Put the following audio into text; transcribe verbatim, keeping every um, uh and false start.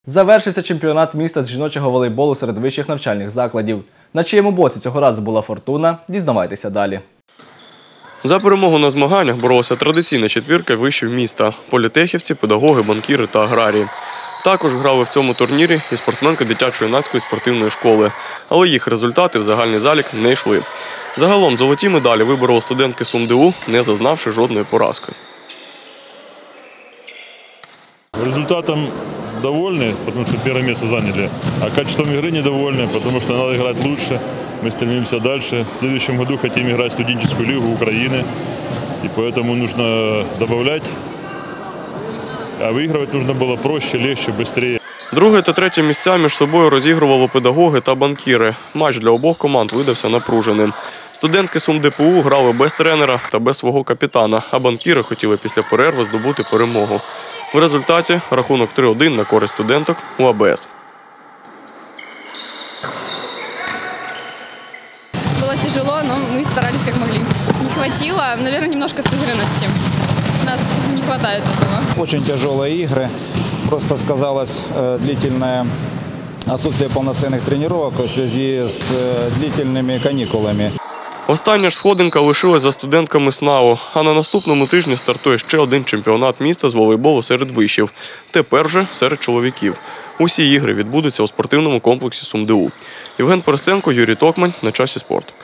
Завершився чемпіонат міста з жіночого волейболу серед вищих навчальних закладів. На чиєму боці цього разу була фортуна, дізнавайтеся далі. За перемогу на змаганнях боролася традиційна четвірка вишів міста – політехівці, педагоги, банкіри та аграрії. Також грали в цьому турнірі і спортсменки дитячо-юнацької спортивної школи, але їх результати в загальний залік не йшли. Загалом золоті медалі вибороли студентки СумДУ, не зазнавши жодної поразки. Результатом довольны, потому что первое место заняли, а качеством игры недовольны, потому что надо играть лучше. Мы стремимся дальше. В следующем году хотим играть в студенческую лигу Украины, и поэтому нужно добавлять. А выигрывать нужно было проще, легче, быстрее. Друге та третє місця між собою розігрували педагоги та банкіри. Матч для обох команд видався напруженим. Студентки СумДПУ грали без тренера та без свого капітана, а банкіри хотіли після перерви здобути перемогу. В результаті рахунок три один на користь студенток у АБС. Было тяжело, но мы старались как могли. Не хватило, наверное, немножко сыгранности. У нас не хватает этого. Очень тяжелые игры. Просто сказалось э, длительное отсутствие полноценных тренировок в связи с э, длительными каникулами. Остання ж сходинка лишилась за студентками СНАУ, а на наступному тижні стартує ще один чемпіонат міста з волейболу серед вишів. Тепер же серед чоловіків. Усі ігри відбудуться у спортивному комплексі СумДУ. Євген Перестенко, Юрій Токмань. На часі спорт.